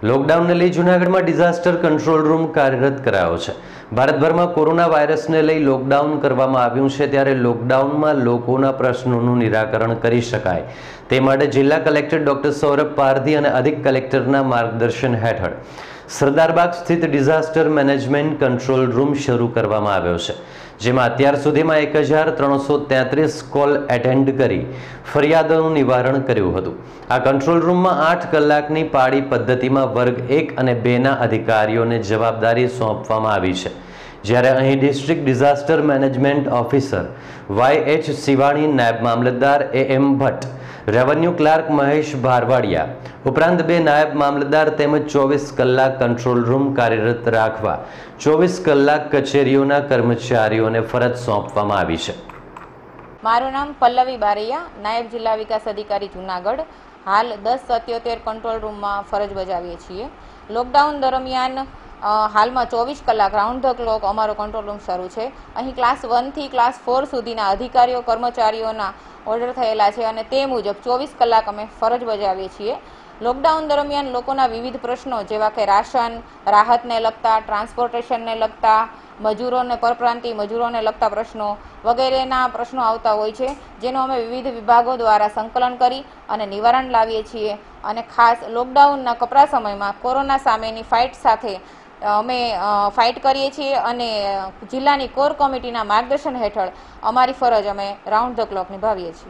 લોકડાઉનને લઈ જૂનાગઢમાં disaster control room કાર્યરત કરાયો છે। ભારતભરમાં કોરોના વાયરસને લઈ લોકડાઉન કરવામાં આવ્યું છે, ત્યારે લોકડાઉનમાં લોકોના પ્રશ્નોનું નિરાકરણ કરી શકાય તે માટે જિલ્લા કલેક્ટર ડોક્ટર સૌરભ પારધી અને અધિક કલેક્ટરના માર્ગદર્શન હેઠળ સરદારબાગ સ્થિત ડિઝાસ્ટર મેનેજમેન્ટ કંટ્રોલ રૂમ શરૂ કરવામાં આવ્યો છે, જેમાં અત્યાર સુધીમાં 1333 કોલ એટેન્ડ કરી ફરિયાદોનું નિવારણ કર્યું હતું। આ કંટ્રોલ રૂમમાં 8 કલાકની પાળી પદ્ધતિમાં વર્ગ 1 અને 2ના અધિકારીઓને જવાબદારી સોંપવામાં આવી છે, જ્યારે અહીં district disaster management officer YH Shivani, નાયબ મામલતદાર AM Bhatt, revenue clerk Mahesh Bharwadia ઉપરાંત 2 નાયબ મામલતદાર તેમજ 24 કલાક કંટ્રોલ રૂમ કાર્યરત રાખવા 24 કલાક કચેરીઓના કર્મચારીઓને ફરજ સોંપવામાં આવી છે। મારું નામ પલ્લવી બારૈયા, નાયબ જિલ્લા વિકાસ અધિકારી જૂનાગઢ। હાલ 1077 કંટ્રોલ રૂમમાં ફરજ બજાવીએ છીએ। લોકડાઉન દરમિયાન હાલમાં 24 કલાક રાઉન્ડ ધ ક્લોક અમારો કંટ્રોલ રૂમ શરૂ છે। અહીં ક્લાસ 1 થી ક્લાસ 4 સુધીના અધિકારીઓ કર્મચારીઓના ઓર્ડર થયેલા છે અને તે મુજબ 24 કલાક અમે ફરજ બજાવીએ છીએ। લોકડાઉન દરમિયાન લોકોના વિવિધ પ્રશ્નો જેવા કે રાશન, રાહતને લગતા, ટ્રાન્સપોર્ટેશનને લગતા, મજૂરોને પરપ્રાંતીય મજૂરોને લગતા પ્રશ્નો વગેરેના પ્રશ્નો આવતા હોય છે, જેનો અમે વિવિધ વિભાગો દ્વારા સંકલન કરી અને નિવારણ લાવીએ છીએ। અને ખાસ લોકડાઉનના કપરા સમયમાં કોરોના સામેની ફાઇટ સાથે અમે ફાઇટ કરીએ છીએ અને જિલ્લાની કોર કમિટીના માર્ગદર્શન હેઠળ અમારી ફરજ અમે રાઉન્ડ ધ ક્લોક નિભાવીએ છીએ।